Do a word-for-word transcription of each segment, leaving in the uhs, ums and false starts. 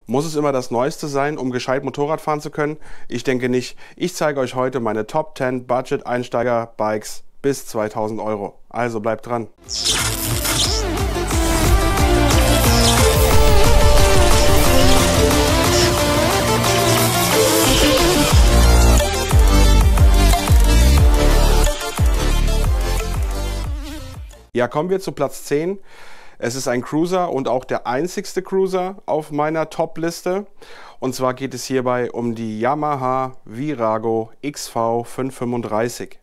Muss es immer das Neueste sein, um gescheit Motorrad fahren zu können? Ich denke nicht. Ich zeige euch heute meine Top zehn Budget-Einsteiger-Bikes bis zweitausend Euro. Also bleibt dran. Ja, kommen wir zu Platz zehn. Es ist ein Cruiser und auch der einzigste Cruiser auf meiner Top-Liste. Und zwar geht es hierbei um die Yamaha Virago X V fünfhundertfünfunddreißig.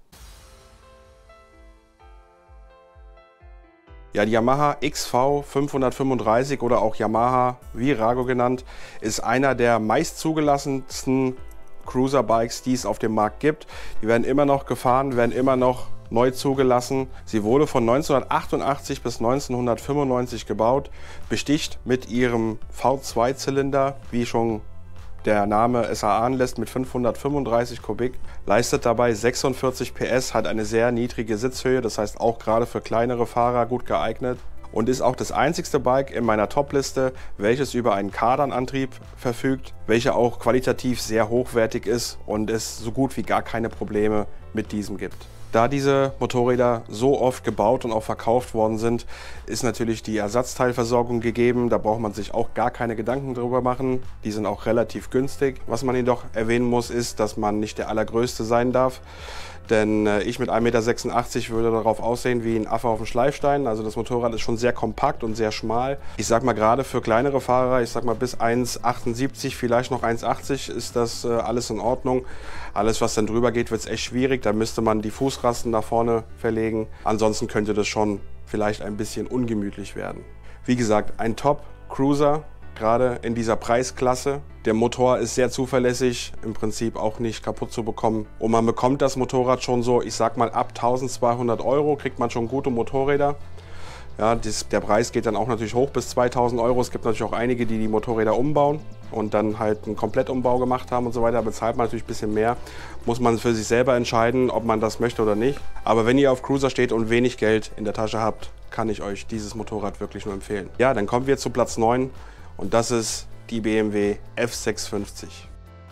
Ja, die Yamaha X V fünfhundertfünfunddreißig oder auch Yamaha Virago genannt, ist einer der meist zugelassensten Cruiser-Bikes, die es auf dem Markt gibt. Die werden immer noch gefahren, werden immer noch neu zugelassen. Sie wurde von neunzehnhundertachtundachtzig bis neunzehnhundertfünfundneunzig gebaut, besticht mit ihrem V zwei Zylinder, wie schon der Name es erahnen lässt, mit fünfhundertfünfunddreißig Kubik, leistet dabei sechsundvierzig P S, hat eine sehr niedrige Sitzhöhe, das heißt auch gerade für kleinere Fahrer gut geeignet und ist auch das einzigste Bike in meiner Top-Liste, welches über einen Kardanantrieb verfügt, welcher auch qualitativ sehr hochwertig ist und es so gut wie gar keine Probleme mit diesem gibt. Da diese Motorräder so oft gebaut und auch verkauft worden sind, ist natürlich die Ersatzteilversorgung gegeben. Da braucht man sich auch gar keine Gedanken drüber machen. Die sind auch relativ günstig. Was man jedoch erwähnen muss, ist, dass man nicht der Allergrößte sein darf. Denn ich mit ein Meter sechsundachtzig würde darauf aussehen wie ein Affe auf dem Schleifstein. Also das Motorrad ist schon sehr kompakt und sehr schmal. Ich sag mal, gerade für kleinere Fahrer, ich sag mal bis eins Komma achtundsiebzig, vielleicht noch eins Komma achtzig, ist das alles in Ordnung. Alles, was dann drüber geht, wird es echt schwierig. Da müsste man die Fußrasten nach vorne verlegen. Ansonsten könnte das schon vielleicht ein bisschen ungemütlich werden. Wie gesagt, ein Top-Cruiser, gerade in dieser Preisklasse. Der Motor ist sehr zuverlässig, im Prinzip auch nicht kaputt zu bekommen. Und man bekommt das Motorrad schon so, ich sag mal ab eintausendzweihundert Euro kriegt man schon gute Motorräder. Ja, das, der Preis geht dann auch natürlich hoch bis zweitausend Euro. Es gibt natürlich auch einige, die die Motorräder umbauen und dann halt einen Komplettumbau gemacht haben und so weiter. Da bezahlt man natürlich ein bisschen mehr. Muss man für sich selber entscheiden, ob man das möchte oder nicht. Aber wenn ihr auf Cruiser steht und wenig Geld in der Tasche habt, kann ich euch dieses Motorrad wirklich nur empfehlen. Ja, dann kommen wir zu Platz neun und das ist die B M W F sechshundertfünfzig.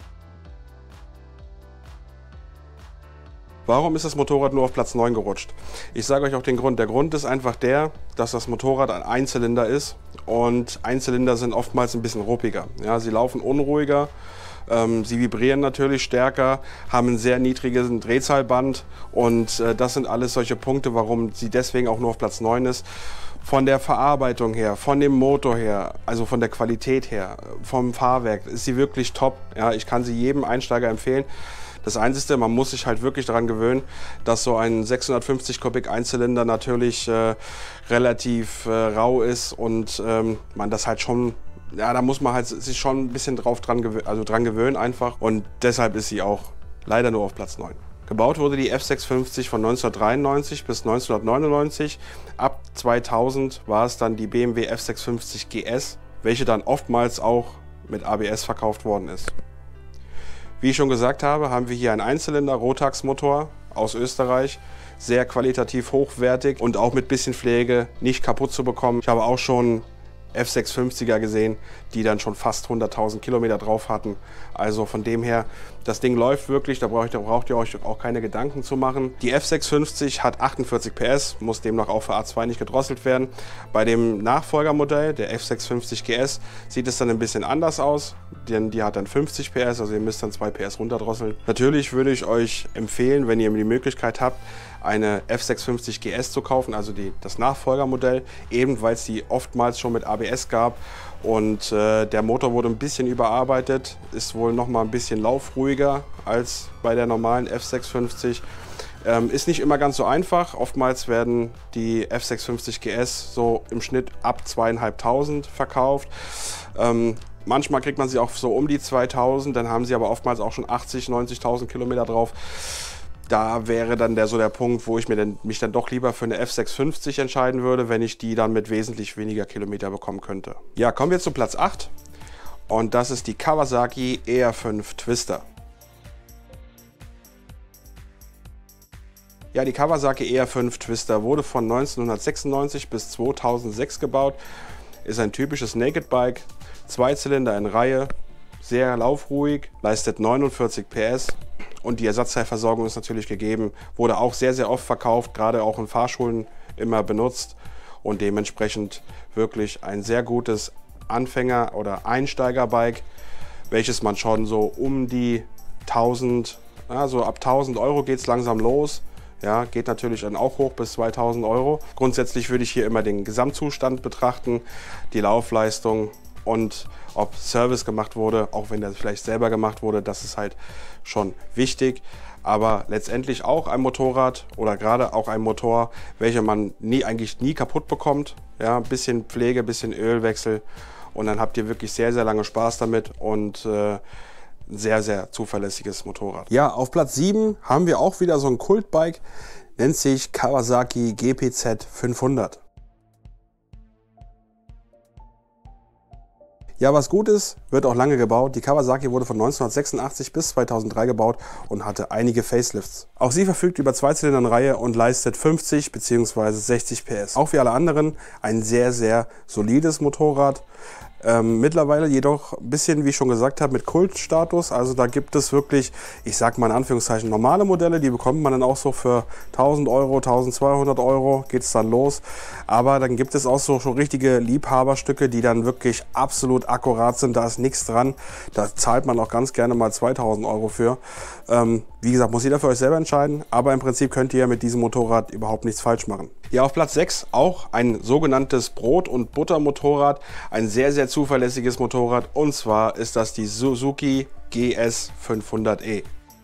Warum ist das Motorrad nur auf Platz neun gerutscht? Ich sage euch auch den Grund. Der Grund ist einfach der, dass das Motorrad ein Einzylinder ist und Einzylinder sind oftmals ein bisschen ruppiger. Ja, sie laufen unruhiger, ähm, sie vibrieren natürlich stärker, haben einen sehr niedrigen Drehzahlband und äh, das sind alles solche Punkte, warum sie deswegen auch nur auf Platz neun ist. Von der Verarbeitung her, von dem Motor her, also von der Qualität her, vom Fahrwerk ist sie wirklich top. Ja, ich kann sie jedem Einsteiger empfehlen. Das Einzige, man muss sich halt wirklich daran gewöhnen, dass so ein sechshundertfünfzig Kubik Einzylinder natürlich äh, relativ äh, rau ist und ähm, man das halt schon, ja, da muss man halt sich schon ein bisschen drauf dran, gewö also dran gewöhnen einfach und deshalb ist sie auch leider nur auf Platz neun. Gebaut wurde die F sechshundertfünfzig von neunzehnhundertdreiundneunzig bis neunzehnhundertneunundneunzig. Ab zweitausend war es dann die B M W F sechshundertfünfzig G S, welche dann oftmals auch mit A B S verkauft worden ist. Wie ich schon gesagt habe, haben wir hier einen Einzylinder Rotax-Motor aus Österreich, sehr qualitativ hochwertig und auch mit bisschen Pflege nicht kaputt zu bekommen. Ich habe auch schon F sechshundertfünfziger gesehen, die dann schon fast hunderttausend Kilometer drauf hatten. Also von dem her, das Ding läuft wirklich, da braucht, da braucht ihr euch auch keine Gedanken zu machen. Die F sechshundertfünfzig hat achtundvierzig P S, muss demnach auch für A zwei nicht gedrosselt werden. Bei dem Nachfolgermodell, der F sechshundertfünfzig G S, sieht es dann ein bisschen anders aus, denn die hat dann fünfzig P S, also ihr müsst dann zwei P S runterdrosseln. Natürlich würde ich euch empfehlen, wenn ihr die Möglichkeit habt, eine F sechshundertfünfzig G S zu kaufen, also die, das Nachfolgermodell, eben weil es die oftmals schon mit A B S gab und äh, der Motor wurde ein bisschen überarbeitet, ist wohl noch mal ein bisschen laufruhiger als bei der normalen F sechshundertfünfzig. Ähm, ist nicht immer ganz so einfach, oftmals werden die F sechshundertfünfzig G S so im Schnitt ab zweitausendfünfhundert verkauft. Ähm, manchmal kriegt man sie auch so um die zweitausend, dann haben sie aber oftmals auch schon achtzigtausend, neunzigtausend Kilometer drauf. Da wäre dann der, so der Punkt, wo ich mir denn, mich dann doch lieber für eine F sechshundertfünfzig entscheiden würde, wenn ich die dann mit wesentlich weniger Kilometer bekommen könnte. Ja, kommen wir zu Platz acht und das ist die Kawasaki E R fünf Twister. Ja, die Kawasaki E R fünf Twister wurde von neunzehnhundertsechsundneunzig bis zweitausendsechs gebaut, ist ein typisches Naked Bike, Zweizylinder in Reihe, sehr laufruhig, leistet neunundvierzig P S und die Ersatzteilversorgung ist natürlich gegeben. Wurde auch sehr, sehr oft verkauft, gerade auch in Fahrschulen immer benutzt und dementsprechend wirklich ein sehr gutes Anfänger- oder Einsteigerbike, welches man schon so um die tausend, also ab tausend Euro geht es langsam los. Ja, geht natürlich dann auch hoch bis zweitausend Euro. Grundsätzlich würde ich hier immer den Gesamtzustand betrachten, die Laufleistung und ob Service gemacht wurde, auch wenn der vielleicht selber gemacht wurde, das ist halt schon wichtig. Aber letztendlich auch ein Motorrad oder gerade auch ein Motor, welcher man nie, eigentlich nie kaputt bekommt. Ja, ein bisschen Pflege, ein bisschen Ölwechsel und dann habt ihr wirklich sehr, sehr lange Spaß damit und äh, ein sehr, sehr zuverlässiges Motorrad. Ja, auf Platz sieben haben wir auch wieder so ein Kultbike, nennt sich Kawasaki G P Z fünfhundert. Ja, was gut ist, wird auch lange gebaut. Die Kawasaki wurde von neunzehnhundertsechsundachtzig bis zweitausenddrei gebaut und hatte einige Facelifts. Auch sie verfügt über Zweizylinder in Reihe und leistet fünfzig bzw. sechzig P S. Auch wie alle anderen ein sehr, sehr solides Motorrad. Ähm, mittlerweile jedoch ein bisschen, wie ich schon gesagt habe, mit Kultstatus. Also da gibt es wirklich, ich sag mal in Anführungszeichen, normale Modelle, die bekommt man dann auch so für tausend Euro, eintausendzweihundert Euro geht es dann los. Aber dann gibt es auch so schon richtige Liebhaberstücke, die dann wirklich absolut akkurat sind. Da ist nichts dran. Da zahlt man auch ganz gerne mal zweitausend Euro für. Ähm, wie gesagt, muss jeder für euch selber entscheiden. Aber im Prinzip könnt ihr mit diesem Motorrad überhaupt nichts falsch machen. Ja, auf Platz sechs auch ein sogenanntes Brot- und Buttermotorrad. Ein sehr, sehr zuverlässiges Motorrad. Und zwar ist das die Suzuki G S fünfhundert E.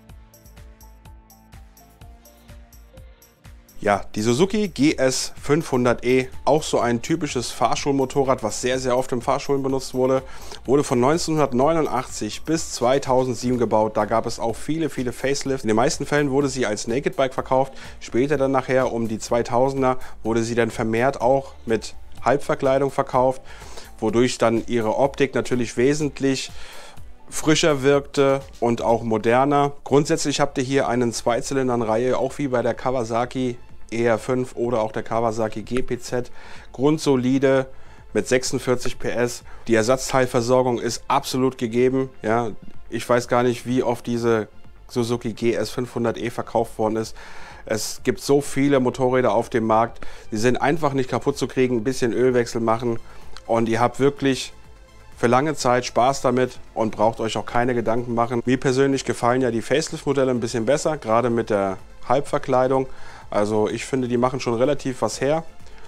Ja, die Suzuki G S fünfhundert E, auch so ein typisches Fahrschulmotorrad, was sehr, sehr oft in Fahrschulen benutzt wurde, wurde von neunzehnhundertneunundachtzig bis zweitausendsieben gebaut. Da gab es auch viele, viele Facelifts. In den meisten Fällen wurde sie als Naked Bike verkauft. Später dann nachher um die zweitausender wurde sie dann vermehrt auch mit Halbverkleidung verkauft, wodurch dann ihre Optik natürlich wesentlich frischer wirkte und auch moderner. Grundsätzlich habt ihr hier einen Zweizylinder in Reihe, auch wie bei der Kawasaki E R fünf oder auch der Kawasaki G P Z. Grundsolide mit sechsundvierzig P S. Die Ersatzteilversorgung ist absolut gegeben. Ja, ich weiß gar nicht, wie oft diese Suzuki G S fünfhundert E verkauft worden ist. Es gibt so viele Motorräder auf dem Markt. Die sind einfach nicht kaputt zu kriegen. Ein bisschen Ölwechsel machen und ihr habt wirklich für lange Zeit Spaß damit und braucht euch auch keine Gedanken machen. Mir persönlich gefallen ja die Facelift-Modelle ein bisschen besser, gerade mit der Halbverkleidung. Also ich finde, die machen schon relativ was her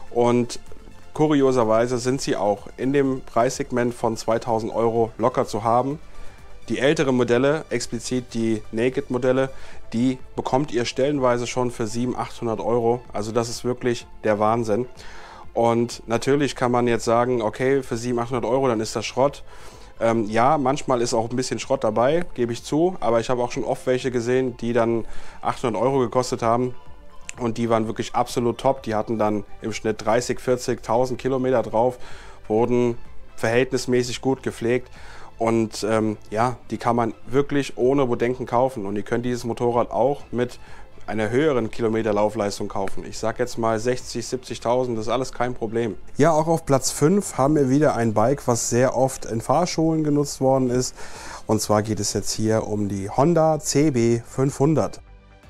und kurioserweise sind sie auch in dem Preissegment von zweitausend Euro locker zu haben. Die älteren Modelle, explizit die Naked-Modelle, die bekommt ihr stellenweise schon für siebenhundert, achthundert Euro. Also das ist wirklich der Wahnsinn. Und natürlich kann man jetzt sagen, okay, für siebenhundert, achthundert Euro, dann ist das Schrott. Ähm, ja, manchmal ist auch ein bisschen Schrott dabei, gebe ich zu. Aber ich habe auch schon oft welche gesehen, die dann achthundert Euro gekostet haben. Und die waren wirklich absolut top. Die hatten dann im Schnitt dreißig, vierzigtausend Kilometer drauf, wurden verhältnismäßig gut gepflegt. Und ähm, ja, die kann man wirklich ohne Bedenken kaufen. Und ihr könnt dieses Motorrad auch mit einer höheren Kilometerlaufleistung kaufen. Ich sage jetzt mal sechzig, siebzigtausend, das ist alles kein Problem. Ja, auch auf Platz fünf haben wir wieder ein Bike, was sehr oft in Fahrschulen genutzt worden ist. Und zwar geht es jetzt hier um die Honda C B fünfhundert.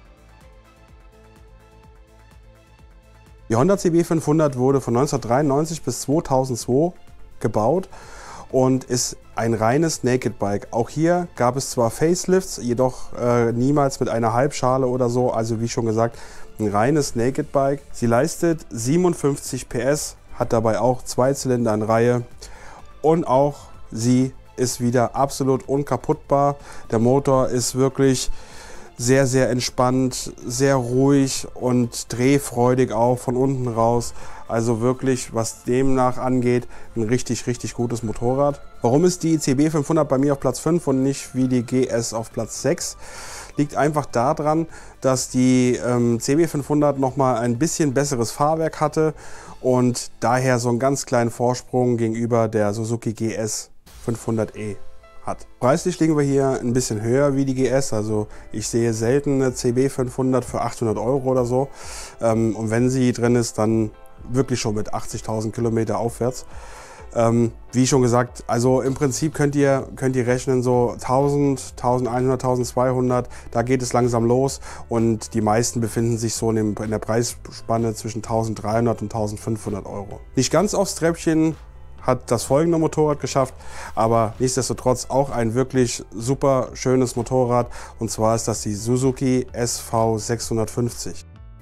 Die Honda C B fünfhundert wurde von neunzehnhundertdreiundneunzig bis zweitausendzwei gebaut und ist ein reines Naked Bike. Auch hier gab es zwar Facelifts, jedoch äh, niemals mit einer Halbschale oder so. Also wie schon gesagt, ein reines Naked Bike. Sie leistet siebenundfünfzig P S, hat dabei auch zwei Zylinder in Reihe und auch sie ist wieder absolut unkaputtbar. Der Motor ist wirklich sehr, sehr entspannt, sehr ruhig und drehfreudig auch von unten raus. Also wirklich, was demnach angeht, ein richtig, richtig gutes Motorrad. Warum ist die C B fünfhundert bei mir auf Platz fünf und nicht wie die G S auf Platz sechs? Liegt einfach daran, dass die ähm, C B fünfhundert nochmal ein bisschen besseres Fahrwerk hatte und daher so einen ganz kleinen Vorsprung gegenüber der Suzuki G S fünfhundert E hat. Preislich liegen wir hier ein bisschen höher wie die G S, also ich sehe selten eine C B fünfhundert für achthundert Euro oder so. Ähm, und wenn sie drin ist, dann wirklich schon mit achtzigtausend Kilometer aufwärts. Ähm, wie schon gesagt, also im Prinzip könnt ihr, könnt ihr rechnen so tausend, tausendeinhundert, tausendzweihundert, da geht es langsam los und die meisten befinden sich so in, dem, in der Preisspanne zwischen tausenddreihundert und tausendfünfhundert Euro. Nicht ganz aufs Treppchen hat das folgende Motorrad geschafft, aber nichtsdestotrotz auch ein wirklich super schönes Motorrad, und zwar ist das die Suzuki S V sechshundertfünfzig.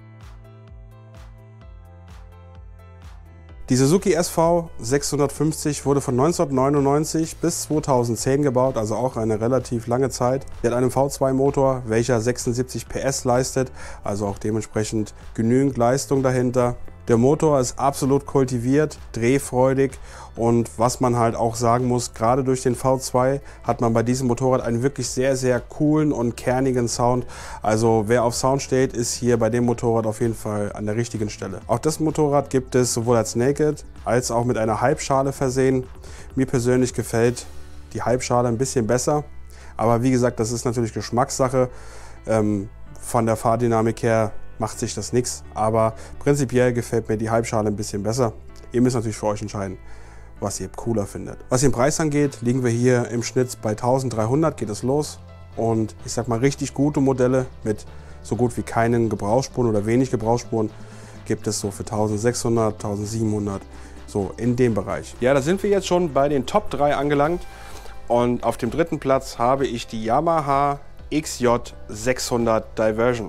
Die Suzuki S V sechshundertfünfzig wurde von neunzehnhundertneunundneunzig bis zweitausendzehn gebaut, also auch eine relativ lange Zeit. Sie hat einen V zwei Motor, welcher sechsundsiebzig P S leistet, also auch dementsprechend genügend Leistung dahinter. Der Motor ist absolut kultiviert, drehfreudig, und was man halt auch sagen muss, gerade durch den V zwei hat man bei diesem Motorrad einen wirklich sehr, sehr coolen und kernigen Sound. Also wer auf Sound steht, ist hier bei dem Motorrad auf jeden Fall an der richtigen Stelle. Auch das Motorrad gibt es sowohl als Naked als auch mit einer Halbschale versehen. Mir persönlich gefällt die Halbschale ein bisschen besser, aber wie gesagt, das ist natürlich Geschmackssache. Ähm, von der Fahrdynamik her macht sich das nichts, aber prinzipiell gefällt mir die Halbschale ein bisschen besser. Ihr müsst natürlich für euch entscheiden, was ihr cooler findet. Was den Preis angeht, liegen wir hier im Schnitt bei tausenddreihundert, geht es los, und ich sag mal, richtig gute Modelle mit so gut wie keinen Gebrauchsspuren oder wenig Gebrauchsspuren gibt es so für tausendsechshundert, tausendsiebenhundert, so in dem Bereich. Ja, da sind wir jetzt schon bei den Top drei angelangt, und auf dem dritten Platz habe ich die Yamaha X J sechshundert Diversion.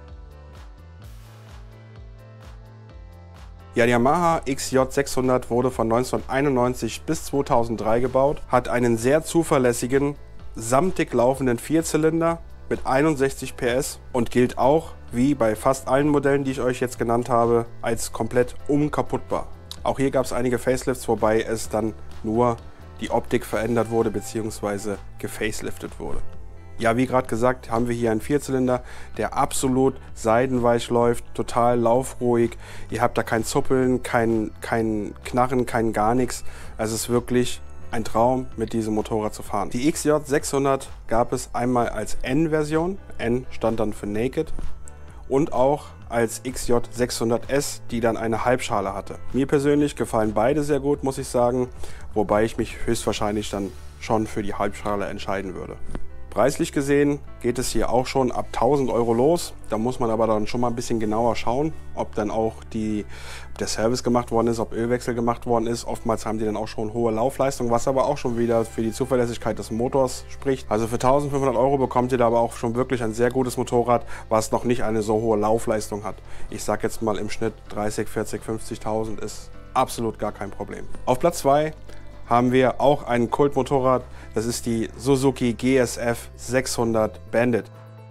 Ja, die Yamaha X J sechshundert wurde von neunzehnhunderteinundneunzig bis zweitausenddrei gebaut, hat einen sehr zuverlässigen, samtig laufenden Vierzylinder mit einundsechzig P S und gilt auch, wie bei fast allen Modellen, die ich euch jetzt genannt habe, als komplett unkaputtbar. Auch hier gab es einige Facelifts, wobei es dann nur die Optik verändert wurde bzw. gefaceliftet wurde. Ja, wie gerade gesagt, haben wir hier einen Vierzylinder, der absolut seidenweich läuft, total laufruhig. Ihr habt da kein Zuppeln, kein, kein Knarren, kein gar nichts. Also es ist wirklich ein Traum, mit diesem Motorrad zu fahren. Die X J sechshundert gab es einmal als N-Version, N stand dann für Naked, und auch als X J sechshundert S, die dann eine Halbschale hatte. Mir persönlich gefallen beide sehr gut, muss ich sagen, wobei ich mich höchstwahrscheinlich dann schon für die Halbschale entscheiden würde. Preislich gesehen geht es hier auch schon ab tausend Euro los. Da muss man aber dann schon mal ein bisschen genauer schauen, ob dann auch die, ob der Service gemacht worden ist, ob Ölwechsel gemacht worden ist. Oftmals haben die dann auch schon hohe Laufleistung, was aber auch schon wieder für die Zuverlässigkeit des Motors spricht. Also für eintausendfünfhundert Euro bekommt ihr da aber auch schon wirklich ein sehr gutes Motorrad, was noch nicht eine so hohe Laufleistung hat. Ich sage jetzt mal im Schnitt dreißig, vierzig, fünfzigtausend ist absolut gar kein Problem. Auf Platz zwei haben wir auch ein Kultmotorrad, das ist die Suzuki G S F sechshundert Bandit.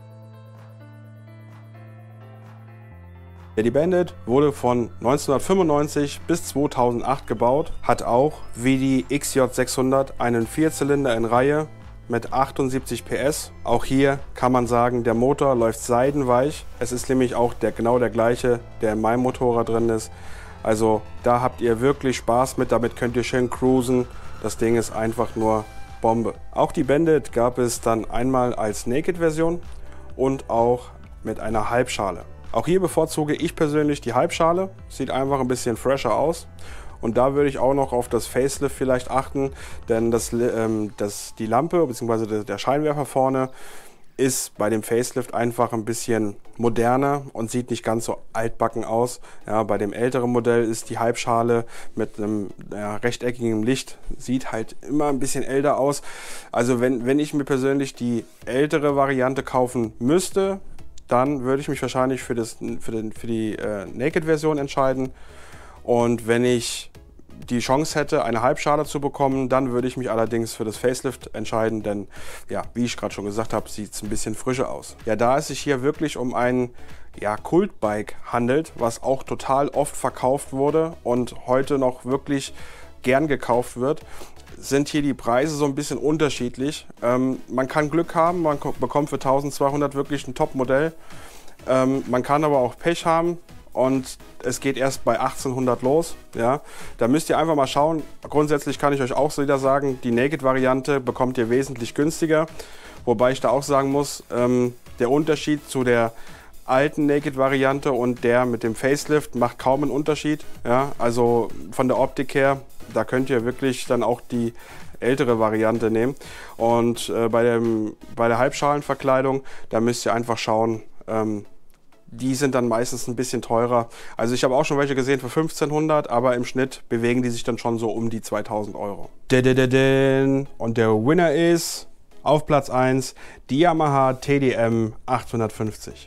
Ja, die Bandit wurde von neunzehnhundertfünfundneunzig bis zweitausendacht gebaut, hat auch wie die X J sechshundert einen Vierzylinder in Reihe mit achtundsiebzig P S. Auch hier kann man sagen, der Motor läuft seidenweich. Es ist nämlich auch der, genau der gleiche, der in meinem Motorrad drin ist. Also da habt ihr wirklich Spaß mit, damit könnt ihr schön cruisen. Das Ding ist einfach nur Bombe. Auch die Bandit gab es dann einmal als Naked-Version und auch mit einer Halbschale. Auch hier bevorzuge ich persönlich die Halbschale. Sieht einfach ein bisschen fresher aus. Und da würde ich auch noch auf das Facelift vielleicht achten, denn das, ähm, das, die Lampe bzw. der Scheinwerfer vorne ist bei dem Facelift einfach ein bisschen moderner und sieht nicht ganz so altbacken aus. Ja, bei dem älteren Modell ist die Halbschale mit einem ja, rechteckigen Licht, sieht halt immer ein bisschen älter aus. Also wenn, wenn ich mir persönlich die ältere Variante kaufen müsste, dann würde ich mich wahrscheinlich für, das, für, den, für die äh, Naked-Version entscheiden. Und wenn ich die Chance hätte, eine Halbschale zu bekommen, dann würde ich mich allerdings für das Facelift entscheiden, denn ja, wie ich gerade schon gesagt habe, sieht es ein bisschen frischer aus. Ja, da es sich hier wirklich um ein ja, Kultbike handelt, was auch total oft verkauft wurde und heute noch wirklich gern gekauft wird, sind hier die Preise so ein bisschen unterschiedlich. Ähm, man kann Glück haben, man bekommt für eintausendzweihundert wirklich ein Top-Modell. Ähm, man kann aber auch Pech haben. Und es geht erst bei achtzehnhundert los. Ja. Da müsst ihr einfach mal schauen. Grundsätzlich kann ich euch auch wieder sagen, die Naked-Variante bekommt ihr wesentlich günstiger. Wobei ich da auch sagen muss, ähm, der Unterschied zu der alten Naked-Variante und der mit dem Facelift macht kaum einen Unterschied. Ja. Also von der Optik her Da könnt ihr wirklich dann auch die ältere Variante nehmen. Und äh, bei, dem, bei der Halbschalenverkleidung, da müsst ihr einfach schauen, ähm, die sind dann meistens ein bisschen teurer. Also ich habe auch schon welche gesehen für fünfzehnhundert, aber im Schnitt bewegen die sich dann schon so um die zweitausend Euro. Und der Winner ist auf Platz eins die Yamaha T D M achthundertfünfzig.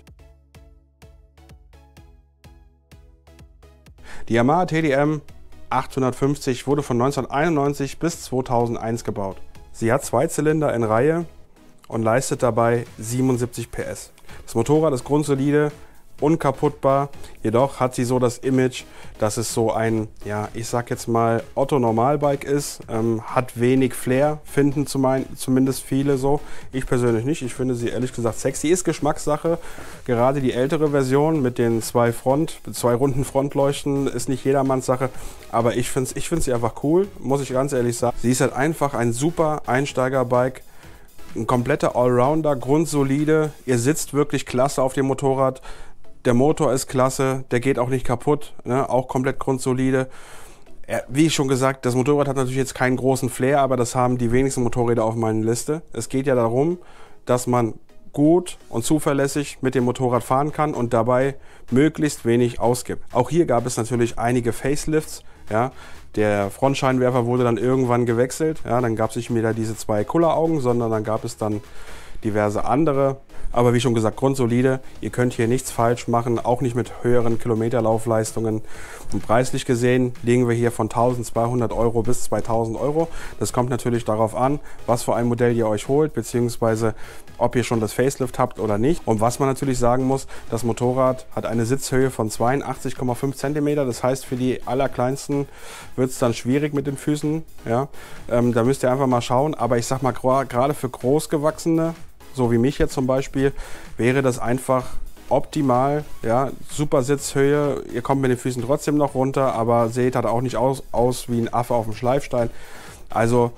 Die Yamaha T D M achthundertfünfzig wurde von neunzehnhunderteinundneunzig bis zweitausendeins gebaut. Sie hat zwei Zylinder in Reihe und leistet dabei siebenundsiebzig P S. Das Motorrad ist grundsolide, unkaputtbar, jedoch hat sie so das Image, dass es so ein, ja, ich sag jetzt mal Otto-Normalbike ist, ähm, hat wenig Flair, finden zumindest viele so. Ich persönlich nicht, ich finde sie ehrlich gesagt sexy, ist Geschmackssache. Gerade die ältere Version mit den zwei Front, zwei runden Frontleuchten ist nicht jedermanns Sache, aber ich finde ich finde sie einfach cool, muss ich ganz ehrlich sagen. Sie ist halt einfach ein super Einsteigerbike. Ein kompletter Allrounder, grundsolide. Ihr sitzt wirklich klasse auf dem Motorrad. Der Motor ist klasse, der geht auch nicht kaputt, ne? Auch komplett grundsolide. Ja, wie ich schon gesagt, das Motorrad hat natürlich jetzt keinen großen Flair, aber das haben die wenigsten Motorräder auf meiner Liste. Es geht ja darum, dass man gut und zuverlässig mit dem Motorrad fahren kann und dabei möglichst wenig ausgibt. Auch hier gab es natürlich einige Facelifts. Ja? Der Frontscheinwerfer wurde dann irgendwann gewechselt. Ja? Dann gab es nicht mehr diese zwei Kulleraugen, sondern dann gab es dann diverse andere. Aber wie schon gesagt, grundsolide. Ihr könnt hier nichts falsch machen, auch nicht mit höheren Kilometerlaufleistungen. Und preislich gesehen liegen wir hier von eintausendzweihundert Euro bis zweitausend Euro. Das kommt natürlich darauf an, was für ein Modell ihr euch holt, beziehungsweise ob ihr schon das Facelift habt oder nicht. Und was man natürlich sagen muss, das Motorrad hat eine Sitzhöhe von zweiundachtzig Komma fünf Zentimeter. Das heißt, für die allerkleinsten wird es dann schwierig mit den Füßen. Ja? Ähm, da müsst ihr einfach mal schauen. Aber ich sag mal, gerade für Großgewachsene, so wie mich jetzt zum Beispiel, wäre das einfach optimal. Ja, super Sitzhöhe, ihr kommt mit den Füßen trotzdem noch runter, aber seht halt auch nicht aus, aus wie ein Affe auf dem Schleifstein. Also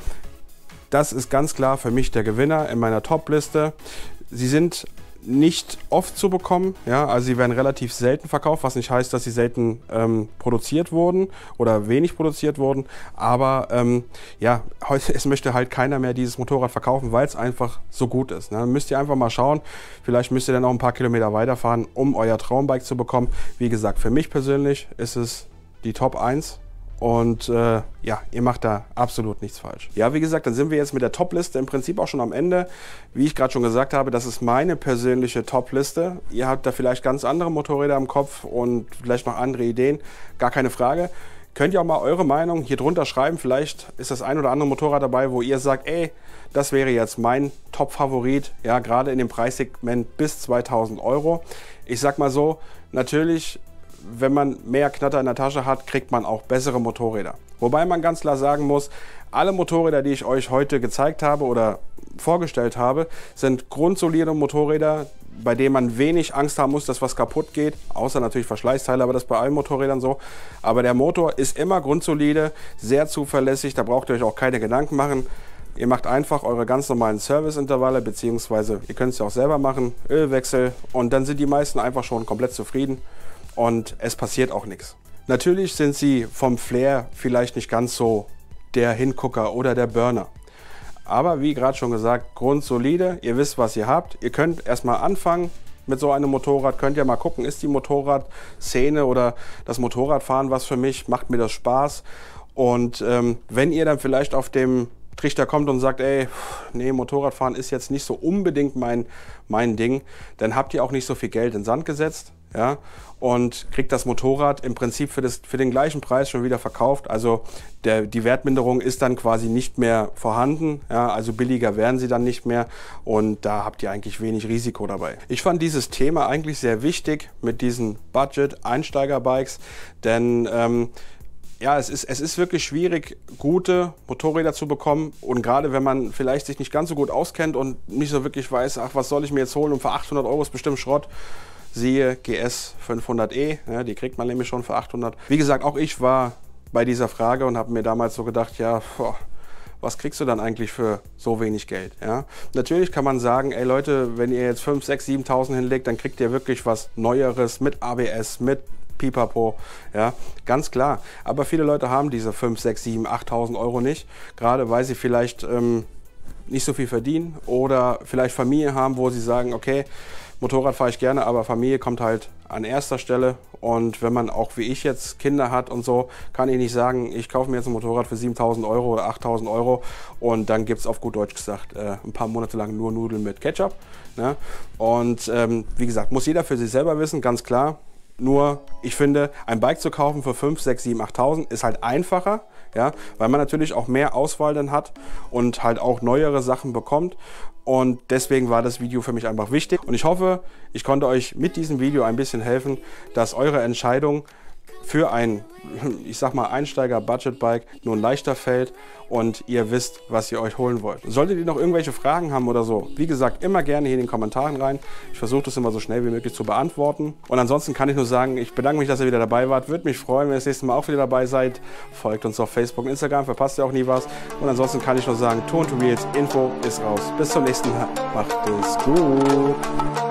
das ist ganz klar für mich der Gewinner in meiner Top-Liste. Sie sind nicht oft zu bekommen, ja, also sie werden relativ selten verkauft, was nicht heißt, dass sie selten ähm, produziert wurden oder wenig produziert wurden, aber ähm, ja, es möchte halt keiner mehr dieses Motorrad verkaufen, weil es einfach so gut ist. Ne? Dann müsst ihr einfach mal schauen, vielleicht müsst ihr dann auch ein paar Kilometer weiterfahren, um euer Traumbike zu bekommen. Wie gesagt, für mich persönlich ist es die Top eins. Und äh, ja, ihr macht da absolut nichts falsch. Ja, wie gesagt, dann sind wir jetzt mit der Top-Liste im Prinzip auch schon am Ende. Wie ich gerade schon gesagt habe, das ist meine persönliche Top-Liste. Ihr habt da vielleicht ganz andere Motorräder im Kopf und vielleicht noch andere Ideen. Gar keine Frage. Könnt ihr auch mal eure Meinung hier drunter schreiben. Vielleicht ist das ein oder andere Motorrad dabei, wo ihr sagt, ey, das wäre jetzt mein Top-Favorit. Ja, gerade in dem Preissegment bis zweitausend Euro. Ich sag mal so, natürlich, wenn man mehr Knatter in der Tasche hat, kriegt man auch bessere Motorräder. Wobei man ganz klar sagen muss, alle Motorräder, die ich euch heute gezeigt habe oder vorgestellt habe, sind grundsolide Motorräder, bei denen man wenig Angst haben muss, dass was kaputt geht. Außer natürlich Verschleißteile, aber das ist bei allen Motorrädern so. Aber der Motor ist immer grundsolide, sehr zuverlässig, da braucht ihr euch auch keine Gedanken machen. Ihr macht einfach eure ganz normalen Serviceintervalle, beziehungsweise ihr könnt es ja auch selber machen, Ölwechsel, und dann sind die meisten einfach schon komplett zufrieden. Und es passiert auch nichts. Natürlich sind sie vom Flair vielleicht nicht ganz so der Hingucker oder der Burner. Aber wie gerade schon gesagt, grundsolide. Ihr wisst, was ihr habt. Ihr könnt erstmal anfangen mit so einem Motorrad. Könnt ihr mal gucken, ist die Motorradszene oder das Motorradfahren was für mich? Macht mir das Spaß? Und ähm, wenn ihr dann vielleicht auf dem Trichter kommt und sagt, ey, nee, Motorradfahren ist jetzt nicht so unbedingt mein, mein Ding, dann habt ihr auch nicht so viel Geld in den Sand gesetzt, ja, und kriegt das Motorrad im Prinzip für, das, für den gleichen Preis schon wieder verkauft. Also der, die Wertminderung ist dann quasi nicht mehr vorhanden, ja, also billiger werden sie dann nicht mehr und da habt ihr eigentlich wenig Risiko dabei. Ich fand dieses Thema eigentlich sehr wichtig mit diesen Budget-Einsteiger-Bikes, denn ähm, ja, es ist, es ist wirklich schwierig, gute Motorräder zu bekommen, und gerade wenn man vielleicht sich nicht ganz so gut auskennt und nicht so wirklich weiß, ach, was soll ich mir jetzt holen, und für achthundert Euro ist bestimmt Schrott. Siehe G S fünfhundert E, ja, die kriegt man nämlich schon für achthundert. Wie gesagt, auch ich war bei dieser Frage und habe mir damals so gedacht, ja, boah, was kriegst du dann eigentlich für so wenig Geld? Ja? Natürlich kann man sagen, ey Leute, wenn ihr jetzt fünftausend, sechstausend, siebentausend hinlegt, dann kriegt ihr wirklich was Neueres mit A B S, mit pipapo, ja, ganz klar. Aber viele Leute haben diese fünf, sechs, sieben, achttausend Euro nicht, gerade weil sie vielleicht ähm, nicht so viel verdienen oder vielleicht Familie haben, wo sie sagen, okay, Motorrad fahre ich gerne, aber Familie kommt halt an erster Stelle. Und wenn man auch wie ich jetzt Kinder hat und so, kann ich nicht sagen, ich kaufe mir jetzt ein Motorrad für siebentausend Euro oder achttausend Euro und dann gibt es auf gut Deutsch gesagt äh, ein paar Monate lang nur Nudeln mit Ketchup. Ne? Und ähm, wie gesagt, muss jeder für sich selber wissen, ganz klar. Nur, ich finde, ein Bike zu kaufen für fünf, sechs, sieben, achttausend ist halt einfacher, ja, weil man natürlich auch mehr Auswahl dann hat und halt auch neuere Sachen bekommt. Und deswegen war das Video für mich einfach wichtig. Und ich hoffe, ich konnte euch mit diesem Video ein bisschen helfen, dass eure Entscheidung für ein, ich sag mal, Einsteiger-Budget-Bike nun leichter fällt und ihr wisst, was ihr euch holen wollt. Solltet ihr noch irgendwelche Fragen haben oder so, wie gesagt, immer gerne hier in den Kommentaren rein. Ich versuche das immer so schnell wie möglich zu beantworten. Und ansonsten kann ich nur sagen, ich bedanke mich, dass ihr wieder dabei wart. Würde mich freuen, wenn ihr das nächste Mal auch wieder dabei seid. Folgt uns auf Facebook und Instagram, verpasst ihr auch nie was. Und ansonsten kann ich nur sagen, Turn to Wheels Info ist raus. Bis zum nächsten Mal. Macht es gut.